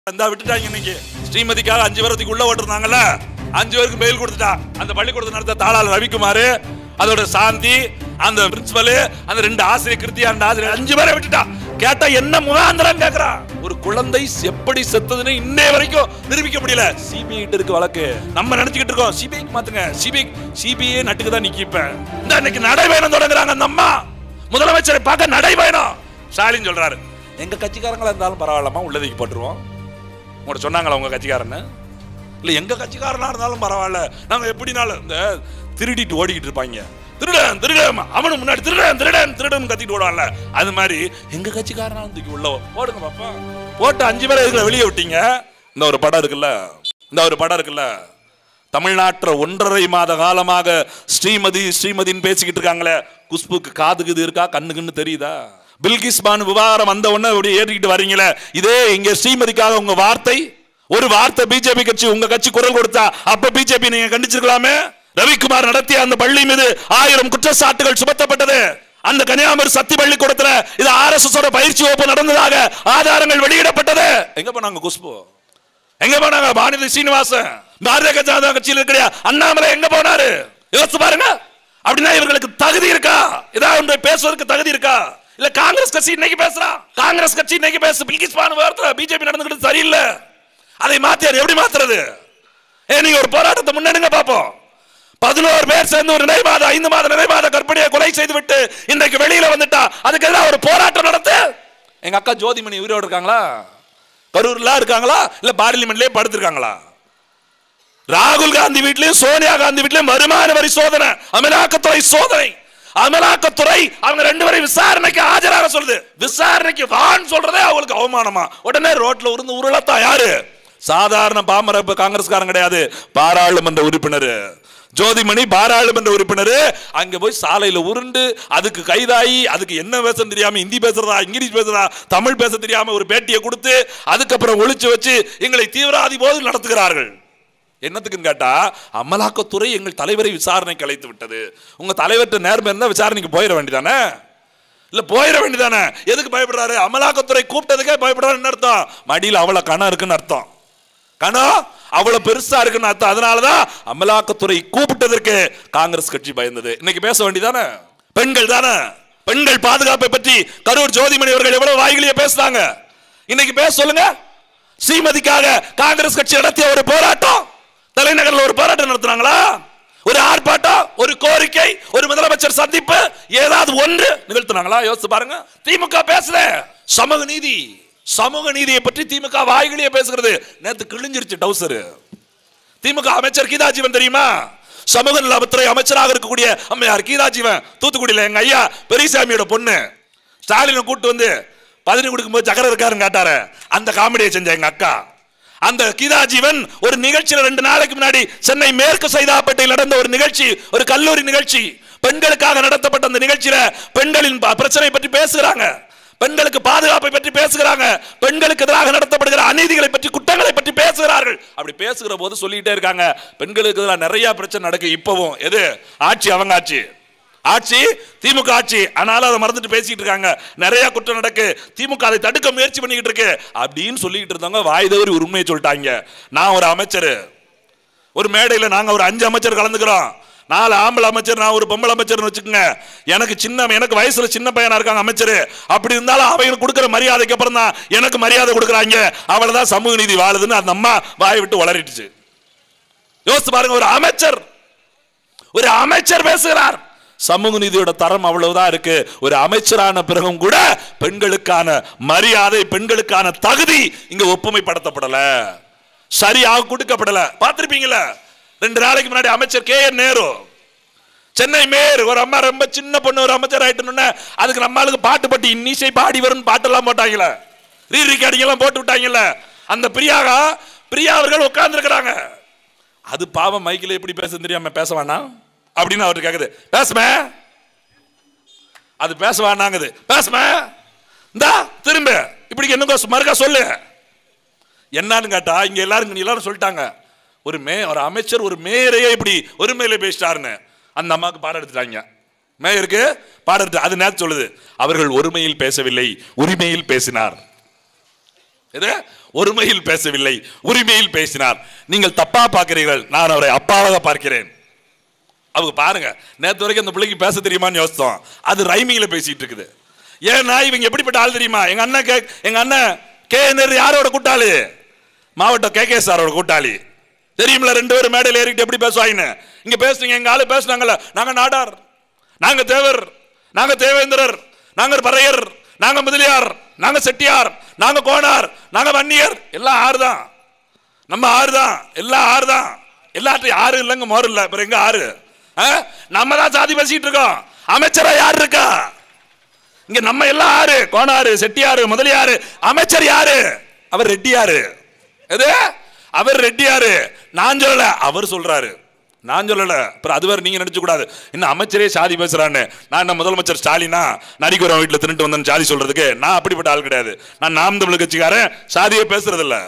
விட்டுட்டாங்க. இன்னைக்கு ஸ்ரீமதிக்காக 5 பேருக்கு உள்ள ஓட்டுறாங்கல்ல, 5 பேருக்கு மெயில் கொடுத்துட்டா. அந்த பள்ளிக்கூடத்தை நடத்த தாளாளர் ரவிக்குமார், அதோட சாந்தி, அந்த பிரின்சிபல், அந்த 2 ஆசிரியர் கிருத்தியா, 2 ஆசிரியர் 5 பேரை விட்டுட்டா. கேட்டா என்ன முகாந்திரம் கேக்குறா. ஒரு குழந்தை எப்படி செத்ததுன்னு இன்னே வரைக்கும் நிரூபிக்க முடியல. சிபிஐ இருக்கு வழக்கு. நம்ம நினைச்சுக்கிட்டு இருக்கோம் சிபிஐக்கு மாத்துங்க, சிபிஐ நட்டுக்கு தான் நிக்கிப்ப. இந்த இன்னைக்கு நடைபயணம் தொடங்குறாங்க. அந்த அம்மா முதலமைச்சரை பார்க்க நடைபயணம். ஸ்டாலின் சொல்றாரு, எங்க கட்சிக்காரங்களா இருந்தாலும் பரவாயில்லமா உள்ளதுக்கு போட்டுருவோம். உங்கள்கிட்ட சொன்னாங்களா உங்க கட்சிக்காரன்னு? இல்லை, எங்க கட்சிக்காரனா இருந்தாலும் பரவாயில்ல, நாங்க எப்படினாலும் இந்த திருடிட்டு ஓடிக்கிட்டு இருப்பாங்க. திருடன் திருடன், அவனு முன்னாடி திருடன் திருடன் திருடன் கத்திட்டு ஓடுவான்ல, அது மாதிரி எங்க கட்சிக்காரனா தூக்கி உள்ள போடுங்க பாப்பா. போட்டு 5 பேரை இதுல வெளியே விட்டீங்க. இந்த ஒரு படம் இருக்குல்ல, தமிழ்நாட்டில் 1.5 மாத காலமாக ஸ்ரீமதின்னு பேசிக்கிட்டு இருக்காங்களே, குஷ்புக்கு காதுக்கு இது இருக்கா, கண்ணுக்குன்னு தெரியுதா? பில்கிஸ் பானு விவகாரம் வந்த உடனே அப்படியே ஏற்றிக்கிட்டு வரீங்களே, இதே இங்க ஸ்ரீமதிக்காக உங்க ஒரு வார்த்தை பிஜேபி கட்சி உங்க கட்சி குரல் கொடுத்தா அப்ப பிஜேபி நீங்க கண்டிச்சிருக்கலாமே. ரவிக்குமார் நடத்திய அந்த பள்ளி மீது 1000 குற்றச்சாட்டுகள் சுமத்தப்பட்டது. அந்த கன்னியாகுமரி சக்தி பள்ளிக்கூடத்துல இது RSS ஓட பயிற்சி வகுப்பு நடந்ததாக ஆதாரங்கள் வெளியிடப்பட்டது. எங்க போனாங்க குஷ்பு? எங்க போனாங்க வானதி சீனிவாசன்? பாரதிய ஜனதா கட்சியில் இருக்கிற அண்ணாமலை எங்க போனாரு? யோசிச்சு பாருங்க. அப்படின்னா இவர்களுக்கு தகுதி இருக்கா? ஏதாவது பேசுவதற்கு தகுதி இருக்கா? இல்ல காங்கிரஸ் கட்சி இன்னைக்கு பேசுறா, காங்கிரஸ் கட்சி இன்னைக்கு பேசு பில்கிஸ் பானு வார்த்தை பிஜேபி நடந்துக்கிட்டு சரியில்லை, அதை மாத்தியார் எப்படி மாத்துறது? நீங்க ஒரு போராட்டத்தை முன்னெடுங்க பாப்போம். 11 பேர் சேர்ந்து ஒரு 5 மாத நிறைமாத கர்ப்பிணியை கொலை செய்து விட்டு இன்றைக்கு வெளியில வந்துட்டா, அதுக்கு எதிராக ஒரு போராட்டம் நடத்து. எங்க அக்கா ஜோதிமணி உயிரோடு இருக்காங்களா? கரூர்ல இருக்காங்களா? இல்ல பார்லிமெண்ட்லயே படுத்திருக்காங்களா? ராகுல் காந்தி வீட்லயும் சோனியா காந்தி வீட்லயும் வருமான வரி சோதனை, அமலாக்கத்துறை சோதனை. அமலாக்கத்துறை அவங்க 2 பேரை விசாரணைக்கு ஆஜராக சொல்லுது. விசாரணைக்கு வான்னு சொல்றதே அவங்களுக்கு அவமானமா? உடனே ரோட்ல உருந்து உருளத்தா யாரு? சாதாரண பாமர காங்கிரஸ்காரன் கிடையாது, பாராளுமன்ற உறுப்பினர் ஜோதிமணி, பாராளுமன்ற உறுப்பினர். அங்க போய் சாலையில உருண்டு அதுக்கு கைதாகி, அதுக்கு என்ன பேச தெரியாம ஹிந்தி பேசுறதா இங்கிலீஷ் பேசுறதா தமிழ் பேச தெரியாம ஒரு பேட்டியை கொடுத்து அதுக்கப்புறம் ஒளிச்சு வச்சு எங்களை தீவிரவாதி போது நடத்துகிறார்கள். என்னத்துக்குன்னு கேட்டா, அமலாக்கத்துறை எங்கள் தலைவரை விசாரணைக்கு அழைத்து விட்டது. உங்க தலைவர்கிட்ட நேர்மை இருந்தா விசாரணைக்கு போயிட வேண்டியதானே? இல்ல போயிட வேண்டியதானே? எதுக்கு பயப்படுறாரு? அமலாக்கத்துறை கூப்பிட்டதுக்கே பயப்படுறாருன்னு அர்த்தம். மடியில் அவ்வளவு கணம் இருக்குன்னு அர்த்தம், கணம் அவ்வளவு பெருசா இருக்குன்னு அர்த்தம். அதனாலதான் அமலாக்கத்துறை கூப்பிட்டதற்கு காங்கிரஸ் கட்சி பயந்தது. இன்னைக்கு பேச வேண்டியதானே? பெண்கள் தானே, பெண்கள் பாதுகாப்பை பற்றி கரூர் ஜோதிமணி அவர்கள் எவ்வளவு வாய்களையே பேசுறாங்க. இன்னைக்கு பேச சொல்லுங்க. ஸ்ரீமதிக்காக காங்கிரஸ் கட்சி நடத்திய ஒரு போராட்டம், தலைநகரில் ஒரு போராட்டம் நடத்துறாங்களா? ஒரு ஆர்ப்பாட்டம், ஒரு கோரிக்கை, ஒரு முதலமைச்சர் சந்திப்பு, ஏதாவது ஒன்று நிகழ்த்தினாங்களா? யோசிச்சு பாருங்க. திமுக பேசுற சமூக நீதியை பற்றி திமுக வாய்களையே பேசுகிறது. நேத்து கிழிஞ்சிருச்சு டவுசர். திமுக அமைச்சர் கீதாஜீவன் தெரியுமா? சமூக நலத்துறை அமைச்சராக இருக்கக்கூடிய அம்மையார் கீதாஜீவன், தூத்துக்குடியில எங்க ஐயா பெரியசாமியோட பொண்ணு ஸ்டாலினை கூட்டு வந்து பதவி கொடுக்கும்போது சக்கர இருக்காருன்னு கேட்டாரு. அந்த காமெடியை செஞ்ச எங்க அக்கா. அந்த கீதாஜீவன் ஒரு நிகழ்ச்சியில் 2 நாளைக்கு முன்னாடி சென்னை மேற்கு சைதாப்பேட்டையில் நடந்த ஒரு நிகழ்ச்சி, ஒரு கல்லூரி நிகழ்ச்சி, பெண்களுக்காக நடத்தப்பட்ட அந்த நிகழ்ச்சியில பெண்களின் பிரச்சனை பற்றி பேசுகிறாங்க, பெண்களுக்கு பாதுகாப்பை பற்றி பேசுகிறாங்க, பெண்களுக்கு எதிராக நடத்தப்படுகிற அநீதிகளை பற்றி குற்றங்களை பற்றி பேசுகிறார்கள். அப்படி பேசுகிற போது சொல்லிட்டே இருக்காங்க, பெண்களுக்கு எதிராக நிறைய பிரச்சனை நடக்கு. இப்பவும் எது ஆட்சி? அவங்க ஆட்சி திமுக ஆட்சி. ஆனாலும் அதை மறந்துட்டு பேசிட்டு இருக்காங்க. நிறைய குற்றம் நடக்கு, திமுக அதை தடுக்க முயற்சி பண்ணிக்கிட்டு இருக்கு அப்படின்னு சொல்லிட்டு இருந்தவங்க வாய் தவறி ஒரு உண்மையை சொல்லிட்டாங்க. நான் ஒரு அமைச்சர், ஒரு மேடையில் நாங்க ஒரு 5 அமைச்சர் கலந்துக்கிறோம், 4 ஆம்பளை அமைச்சர், நான் ஒரு பொம்பளை அமைச்சர்னு வச்சுக்கோங்க. எனக்கு வயசுல சின்ன பையனா இருக்காங்க அமைச்சர். அப்படி இருந்தாலும் அவங்களுக்கு கொடுக்கிற மரியாதைக்கு அப்புறம் தான் எனக்கு மரியாதை கொடுக்குறாங்க. அவ்வளவுதான் சமூக நீதி வாழுதுன்னு அந்த அம்மா வாய் விட்டு வளரிட்டுச்சு. யோசிச்சு பாருங்க. ஒரு அமைச்சர் பேசுகிறார். சமூக நீதியோட தரம் அவ்வளவுதான் இருக்கு. ஒரு அமைச்சரான பிறகும் கூட பெண்களுக்கான மரியாதை, பெண்களுக்கான தகுதி இங்க ஒப்புமைப்படுத்தப்படல, சரியாக கொடுக்கப்படல. பார்த்திருப்பீங்களா? 2 நாளைக்கு முன்னாடி அமைச்சர் KN நேரு, சென்னை மேயர், ஒரு அம்மா ரொம்ப சின்ன பொண்ணு ஒரு அமைச்சர் ஆயிட்டு, அதுக்கு நம்மளுக்கு பாட்டு பட்டி இன்னிசை பாடி வரும் பாட்டெல்லாம் போட்டாங்கல்ல, ரீரிகார்டிங் எல்லாம் போட்டு விட்டாங்கல்ல. அந்த பிரியா அவர்கள் உட்கார்ந்து இருக்கிறாங்க. அது பாவம் மைக்கில் எப்படி பேச தெரியாம பேச வேணாம் அப்படின்னு அவருக்கு கேக்குது. பேசுமே, அது பேச வேணாங்குது. பேசுமே, இந்தா திரும்ப இப்படி என்ன மறுக்கா சொல்லு. என்னன்னு கேட்டா, இங்க எல்லாரும் சொல்லிட்டாங்க, ஒரு அமைச்சர் ஒரு மேயரையே இப்படி ஒரு மேலே பேசிட்டாருன்னு அந்த அம்மாவுக்கு பாடம் எடுத்துட்டாங்க. மேயருக்கு பாடம் எடுத்து அது நேத்து சொல்லுது, அவர்கள் ஒருமையில் பேசவில்லை, உரிமையில் பேசினார். ஒருமையில் பேசவில்லை, உரிமையில் பேசினார். நீங்கள் தப்பா பார்க்கிறீர்கள், நான் அவரை அப்பாவாக பார்க்கிறேன். அவங்க பாருங்க, நேற்று வரைக்கும் அந்த பிள்ளைக்கு பேச தெரியுமான்னு யோசித்தோம், அது ரைமிங்ல பேசிட்டு இருக்குது. ஏன்னா இவங்க எப்படிப்பட்ட ஆள் தெரியுமா? எங்க அண்ணன் KNR யாரோட கூட்டாளி? மாவட்ட KK சாரோட கூட்டாளி. தெரியுமில்ல, 2 பேரும் மேடையில் ஏறிட்டு எப்படி பேசுவாங்க. இங்க பேசுறீங்க, எங்க ஆளு பேசுனாங்கல்ல, நாங்க நாடார், நாங்க தேவர், நாங்க தேவேந்திரர், நாங்க பறையர், நாங்க முதலியார், நாங்க செட்டியார், நாங்க கோனார், நாங்க வன்னியர், எல்லாம் ஆறு தான், நம்ம ஆறு தான், எல்லாம் ஆறு தான். எல்லாத்தையும் ஆறு இல்லைங்க, மோர் இல்ல, அப்புறம் எங்க ஆறு? நம்ம தான் சாதி பேசிட்டு இருக்கோம். அமைச்சரா யாரு இருக்கா இங்க? நம்ம எல்லாம் ஆறு, கோனாரு, செட்டியாரு, முதலியாரு. அமைச்சர் யாரு? அவர் ரெட்டியாரு. எது? அவர் ரெட்டியாரு. நான் சொல்லல, அவர் சொல்றாரு, நான் சொல்லல. அப்புறம் அது வேற நீங்க நினைச்சு கூடாது, இன்னும் அமைச்சரே சாதி பேசுறான்னு. நான் என்ன முதலமைச்சர் ஸ்டாலினா நரிக்குறவன் வீட்டில் திருட்டு வந்தேன்னு சாதி சொல்றதுக்கு? நான் அப்படிப்பட்ட ஆள் கிடையாது. நான் நாம் தமிழ் கட்சிக்காரன், சாதியை பேசுறது இல்ல.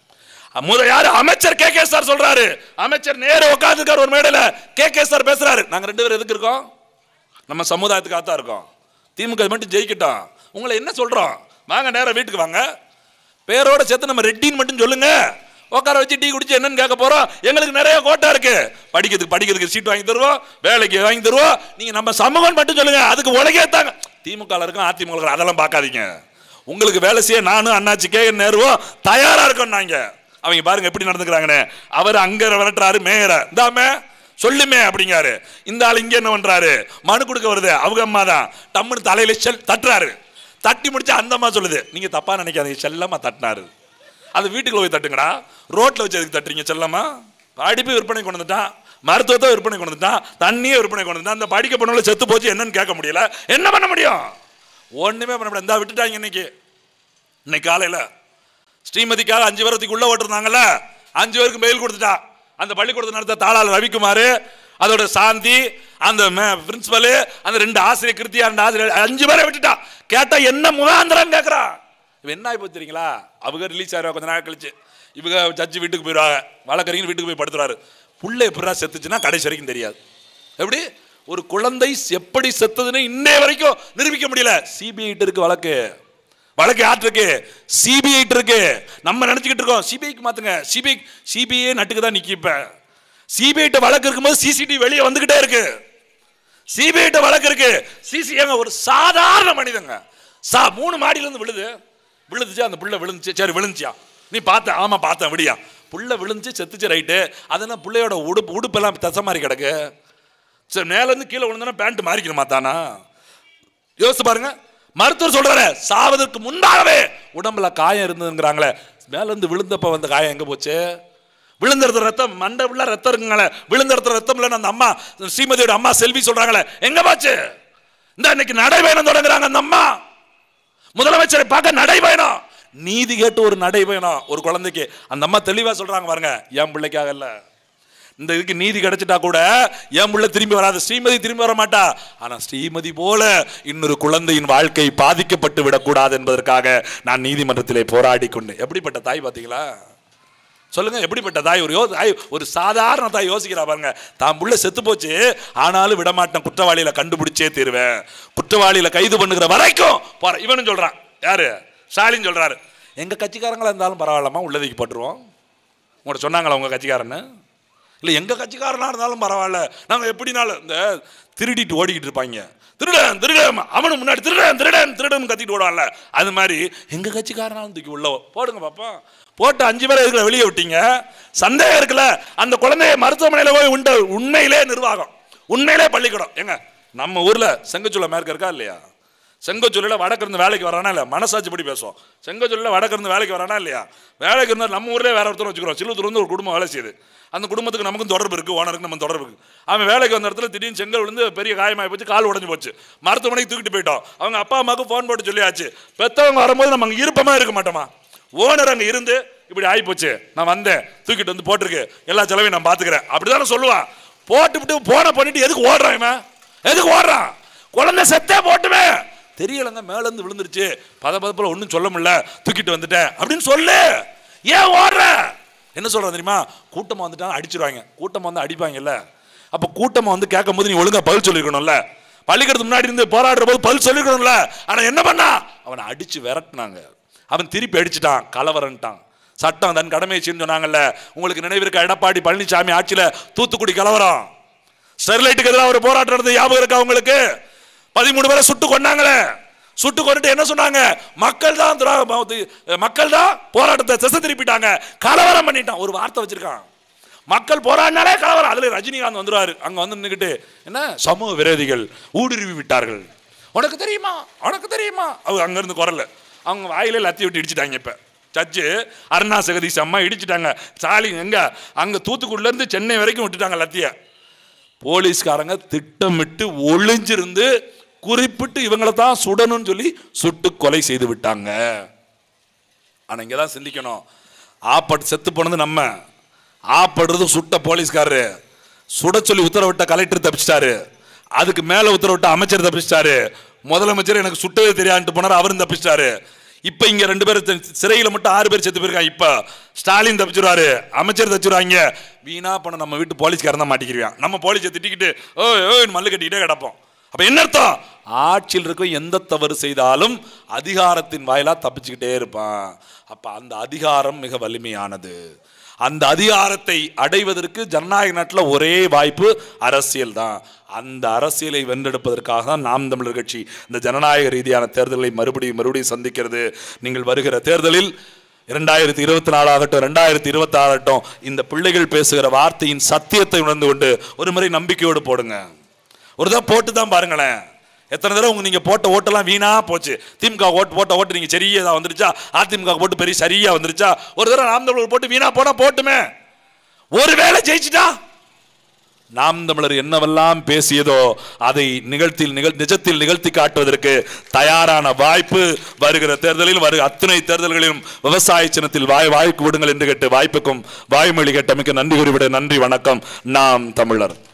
யாரு? அமைச்சர் KK சார் சொல்றாரு. அமைச்சர் நேர உட்காந்துருக்காரு ஒரு மேடையில, KK சார் பேசுறாரு. நாங்க 2 பேரும் எதுக்கு இருக்கோம்? நம்ம சமுதாயத்துக்காக தான் இருக்கோம். திமுக மட்டும் ஜெயிக்கட்டும். உங்களை என்ன சொல்றோம்? வாங்க நேரம் வீட்டுக்கு வாங்க, பேரோட சேர்த்து நம்ம ரெட்டின்னு மட்டும் சொல்லுங்க. உட்கார வச்சு டீ குடிச்சு என்னன்னு கேட்க போறோம்? எங்களுக்கு நிறைய கோட்டா இருக்கு, படிக்கிறதுக்கு சீட் வாங்கி தருவோம், வேலைக்கு வாங்கி தருவோம். நீங்க நம்ம சமூகம் மட்டும் சொல்லுங்க, அதுக்கு உலகே தாங்க. திமுக இருக்கும், அதிமுக அதெல்லாம் பார்க்காதீங்க. உங்களுக்கு வேலை செய்ய நானும் அண்ணாச்சி KNR தயாரா இருக்கோம். நாங்க அவங்க பாருங்க எப்படி நடந்துக்கிறாங்கன்னு. அவர் அங்க விரட்டுறாரு மேயர, இந்தாமே சொல்லுமே அப்படிங்காரு. இந்த ஆள் இங்க என்ன பண்றாரு? மனு கொடுக்க வருது, அவங்க அம்மா தான் டம்முன்னு தலையில தட்டுறாரு. தட்டி முடிச்சு அந்த அம்மா சொல்லுது, நீங்க தப்பா நினைக்காதீங்க, செல்லமா தட்டினாரு. அது வீட்டுக்குள்ள போய் தட்டுங்கடா, ரோட்ல வச்சு எதுக்கு தட்டுறீங்க? செல்லமா படிப்பு விற்பனை கொண்டு வந்துட்டான், மருத்துவத்தை விற்பனை கொண்டு வந்துட்டான், தண்ணியை விற்பனை கொண்டு வந்துட்டான். அந்த படிக்க பொண்ணுல செத்து போச்சு, என்னன்னு கேட்க முடியல. என்ன பண்ண முடியும்? ஒண்ணுமே பண்ண முடியாது. இந்த விட்டுட்டாங்க. இன்னைக்கு காலையில ஸ்ரீமதிக்காக 5 வருடத்துக்கு உள்ள ஓட்டுருந்தாங்கல்ல, 5 பேருக்கு மெயில் கொடுத்துட்டா. அந்த பள்ளிக்கூடத்தை நடத்த தாளாளர் ரவிக்குமார், அதோட சாந்தி, அந்த பிரின்சிபல், அந்த 2 ஆசிரியர் கிருத்தியா, 2 ஆசிரியர், 5 பேரை விட்டுட்டா. கேட்டா என்ன முகாந்திரம் கேட்கறா. என்ன ஆகி போச்சு தெரியுங்களா? அவங்க ரிலீஸ் ஆகிற கொஞ்ச நாள் கழிச்சு இவங்க ஜட்ஜி வீட்டுக்கு போயிடுவாங்க, வழக்கறிஞர் வீட்டுக்கு போய் படுத்துறாரு. புள்ள எப்படா செத்துச்சுன்னா கடைசி வரைக்கும் தெரியாது. எப்படி ஒரு குழந்தை எப்படி செத்ததுன்னு இன்னைய வரைக்கும் நிரூபிக்க முடியல. சிபிஐ இருக்கு வழக்கு யாருக்கு? சிபிஐ இருக்கு. நம்ம நினைச்சுக்கிட்டு இருக்கோம் சிபிஐக்கு மாத்துங்க, சிபிஐ நட்டுக்கு தான் நிக்கி. இப்ப சிபிஐ வழக்கு இருக்கும்போது சிசிடிவி வெளியே வந்துகிட்டே இருக்கு. சிபிஐ வழக்கு இருக்கு. ஒரு சாதாரண மனிதங்க 3 மாடியில இருந்து விழுந்துச்சு. அந்த புள்ள விழுந்துச்சு. சரி விழுந்துச்சியா? நீ பார்த்த? ஆமா பார்த்தேன். விடியா புள்ள விழுந்துச்சு, செத்துச்சு, ரைட்டு. அதெல்லாம் பிள்ளையோட உடுப்பெல்லாம் தசை மாதிரி கிடக்கு. சரி மேல இருந்து கீழே விழுந்தா பேண்ட் மாறிக்கணுமா தானா? யோசிச்சு பாருங்க. மருத்துவர் சொல்றாரு, சாவதற்கு முன்பாகவே உடம்புல காயம் இருந்ததுங்கிறாங்களே, மேல இருந்து விழுந்தப்ப வந்த காயம் எங்க போச்சு? விழுந்தறது ரத்தம், மண்டை உள்ள ரத்தம் இருக்குங்களே, விழுந்தறது ரத்தம் இல்லைன்னு அந்த அம்மா ஸ்ரீமதியோட அம்மா செல்வி சொல்றாங்களே, எங்க போச்சு? இந்த இன்னைக்கு நடைபயணம் தொடங்குறாங்க. அந்த அம்மா முதலமைச்சரை பார்க்க நடைபயணம், நீதி கேட்டு ஒரு நடைபயணம் ஒரு குழந்தைக்கு. அந்த அம்மா தெளிவா சொல்றாங்க பாருங்க, என் பிள்ளைக்காக இல்ல, இந்த இதுக்கு நீதி கிடைச்சிட்டா கூட என் பிள்ளை திரும்பி வராது, ஸ்ரீமதி திரும்பி வர மாட்டா. ஆனா ஸ்ரீமதி போல இன்னொரு குழந்தையின் வாழ்க்கை பாதிக்கப்பட்டு விடக்கூடாது என்பதற்காக நான் நீதிமன்றத்திலே போராடி கொண்டு. எப்படிப்பட்ட தாய் பாத்தீங்களா? சொல்லுங்க, எப்படிப்பட்ட தாய்? ஒரு சாதாரண தாய் யோசிக்கிறா பாருங்க. தான் புள்ள செத்து போச்சு, ஆனாலும் விடமாட்டேன், குற்றவாளியில கண்டுபிடிச்சே தீருவேன், குற்றவாளியில கைது பண்ணுகிற வரைக்கும் போற. இவனும் சொல்றான், யாரு? ஸ்டாலின் சொல்றாரு, எங்க கட்சிக்காரங்களா இருந்தாலும் பரவாயில்லமா, உள்ளதுக்கு போட்டுருவோம். உங்கள்கிட்ட சொன்னாங்களா உங்க கட்சிக்காரன்னு? இல்லை, எங்க கட்சிக்காரனா இருந்தாலும் பரவாயில்ல, நாங்க எப்படினாலும். இந்த திருடிட்டு ஓடிக்கிட்டு இருப்பாங்க, திருடன் திருடன், அவனு முன்னாடி திருடன் திருடன் திருடன் கத்திட்டு ஓடுவான்ல, அது மாதிரி எங்க கட்சிக்காரனாலும் தூக்கி உள்ள போடுங்க பாப்பா. போட்டு 5 பேரை இருக்கிற வெளியே விட்டீங்க. சந்தேகம் இருக்குல்ல, அந்த குழந்தைய மருத்துவமனையில போய் உண்ட. உண்மையிலே நிர்வாகம், உண்மையிலே பள்ளிக்கூடம். எங்க நம்ம ஊர்ல செங்கச்சூளை மேற்க இருக்கா இல்லையா? செங்கச்சூளையில் வடக்கிருந்து வேலைக்கு வரானா இல்லை? மனசாட்சி படி பேசுவோம். செங்கச்சூளையில் வடக்கிருந்து வேலைக்கு வரானா இல்லையா? வேலைக்கு இருந்தால் நம்ம ஊர்லேயே வேற ஒருத்தர் வச்சுக்கிறோம். சிலுவத்தூர் வந்து ஒரு குடும்பம் வேலை செய்யுது, அந்த குடும்பத்துக்கு நமக்கும் தொடர்பு இருக்கு, ஓனருக்கு நம்ம தொடர்பு இருக்கு. அவன் வேலைக்கு வந்த இடத்துல திடீர்னு செங்கல் விழுந்து பெரிய காயமாகி போச்சு, கால் உடஞ்சி போச்சு, மருத்துவமனைக்கு தூக்கிட்டு போயிட்டோம். அவங்க அப்பா அம்மாவுக்கு ஃபோன் போட்டு சொல்லியாச்சு. பெற்றவங்க வரும்போது நம்ம அங்கே இருப்பமா இருக்க மாட்டோமா? ஓனர் அங்கே இருந்து இப்படி ஆகி போச்சு, நான் வந்தேன், தூக்கிட்டு வந்து போட்டிருக்கு, எல்லா செலவையும் நான் பார்த்துக்கிறேன் அப்படிதானே சொல்லுவான். போட்டுவிட்டு போன பண்ணிட்டு எதுக்கு ஓடுறான் இவன்? எதுக்கு ஓடுறான்? குழந்தை செத்தே போட்டுமே தெரியலங்க, மேல இருந்து விழுந்துருச்சு, பதப்பதப்புல ஒன்றும் சொல்ல முடியல, தூக்கிட்டு வந்துட்டேன் அப்படின்னு சொல்லு. ஏன் ஓடுற? என்ன சொல்ற தெரியுமா? கூட்டமா வந்துட்டா அடிச்சிருவாங்க, கூட்டமா வந்து அடிப்பாங்கல்ல. அப்ப கூட்டமா வந்து கேட்கும் போது நீ ஒழுங்கா பதில் சொல்லிருக்கணும்ல. பள்ளிக்கூடத்துக்கு முன்னாடி இருந்து போராடுற போது பதில் சொல்லிருக்கணும்ல. ஆனா என்ன பண்ணா? அவனை அடிச்சு விரட்டினாங்க, அவன் திருப்பி அடிச்சுட்டான், கலவரன்ட்டான். சட்டம் தன் கடமையை செய்யணும்னு சொன்னாங்கல்ல. உங்களுக்கு நினைவிருக்க எடப்பாடி பழனிசாமி ஆட்சியில தூத்துக்குடி கலவரம், ஸ்டெர்லைட்டுக்கு எதிராக ஒரு போராட்டம் நடந்தது ஞாபகம் இருக்கா உங்களுக்கு? 13 பேரை சுட்டு கொண்டாங்களே. சுட்டு கொண்டுட்டு என்ன சொன்னாங்க? மக்கள் தான் போராட்டத்தை திசை திருப்பிட்டாங்க, கலவரம் பண்ணிட்டான். ஒரு வார்த்தை வச்சிருக்கான், மக்கள் போராடினாலே கலவரம். அதுல ரஜினிகாந்த் வந்துருவாரு, அங்க வந்து நின்னுக்கிட்டு என்ன சமூக விரோதிகள் ஊடுருவி விட்டார்கள், உனக்கு தெரியுமா உனக்கு தெரியுமா. அவங்க அங்க இருந்து குரல், அவங்க வாயிலே லத்தி விட்டு இடிச்சிட்டாங்க. இப்ப ஜட்ஜு அருணா ஜெகதீஷ் அம்மா இடிச்சிட்டாங்க. ஸ்டாலின் எங்க அங்க தூத்துக்குடில இருந்து சென்னை வரைக்கும் விட்டுட்டாங்க லத்திய. போலீஸ்காரங்க திட்டமிட்டு ஒளிஞ்சிருந்து குறிப்பிட்டு இவங்களை தான் சுடணும்னு சொல்லி சுட்டு கொலை செய்து விட்டாங்க. ஆனா இங்கதான் சிந்திக்கணும், ஆப்பட்டு செத்து போனது நம்ம, ஆப்படுறது சுட்ட போலீஸ்காரரு, சுட சொல்லி உத்தரவிட்ட கலெக்டர் தப்பிச்சிட்டாரு, அதுக்கு மேல உத்தரவிட்ட அமைச்சர் தப்பிச்சிட்டாரு, முதலமைச்சர் எனக்கு சுட்டவே தெரியாதுன்னு போனார், அவரும் தப்பிச்சிட்டாரு. இப்ப இங்க 2 பேர் சிறையில மட்டும் 6 பேர் செத்து போயிருக்காங்க. இப்ப ஸ்டாலின் தப்பிச்சுருவாரு, அமைச்சர் தப்பிச்சுருவாங்க. வீணா பண்ண நம்ம வீட்டு போலீஸ்காரன் தான் மாட்டிக்கிறியான். நம்ம போலீஸை திட்டிக்கிட்டு ஓய் மல்லு கட்டிக்கிட்டே கிடப்போம். அப்ப என்ன அர்த்தம்? ஆட்சியில் இருக்க எந்த தவறு செய்தாலும் அதிகாரத்தின் வாயிலா தப்பிச்சுக்கிட்டே இருப்பான். அப்ப அந்த அதிகாரம் மிக வலிமையானது. அந்த அதிகாரத்தை அடைவதற்கு ஜனநாயக நாட்டில் ஒரே வாய்ப்பு அரசியல் தான். அந்த அரசியலை வென்றெடுப்பதற்காக தான் நாம் தமிழர் கட்சி இந்த ஜனநாயக ரீதியான தேர்தல்களை மறுபடியும் சந்திக்கிறது. நீங்கள் வருகிற தேர்தலில் 2024 ஆகட்டும் 2026 ஆகட்டும், இந்த பிள்ளைகள் பேசுகிற வார்த்தையின் சத்தியத்தை உணர்ந்து கொண்டு ஒரு முறை நம்பிக்கையோடு போடுங்க. ஒரு தடவை போட்டு தான் பாருங்களேன். எத்தனை தடவை நீங்க போட்ட ஓட்டெல்லாம் வீணா போச்சு. திமுக போட்ட ஓட்டு நீங்க சரியா வந்துருச்சா, அதிமுக போட்டு பெரிய சரியா வந்துருச்சா? ஒரு தடவை நாம் தமிழர் போட்டு வீணா போனா போட்டுமே, ஒருவேளை ஜெயிச்சுட்டா நாம் தமிழர் என்னவெல்லாம் பேசியதோ அதை நிஜத்தில் நிகழ்த்தி காட்டுவதற்கு தயாரான வாய்ப்பு வருகிற தேர்தலில் அத்தனை தேர்தல்களிலும் விவசாய சின்னத்தில் வாய்ப்பு விடுங்கள் என்று கேட்டு வாய்ப்புக்கும் வாய்மொழி கேட்டமைக்கு நன்றி கூறிவிட. நன்றி, வணக்கம். நாம் தமிழர்.